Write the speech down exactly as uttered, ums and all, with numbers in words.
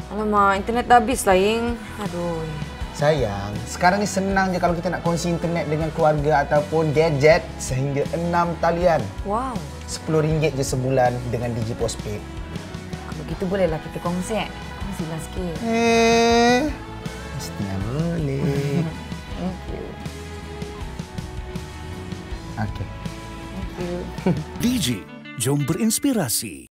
Alamak, internet dah habis lah, Ying. Aduh. Sayang, sekarang ni senang je kalau kita nak kongsi internet dengan keluarga ataupun gadget sehingga enam talian. Wow. sepuluh ringgit je sebulan dengan Digi Postpaid. Kalau gitu bolehlah kita kongsi. Kongsilah sikit. Eh, mestinya boleh. Thank you. Okey. Thank you. Digi, jom berinspirasi.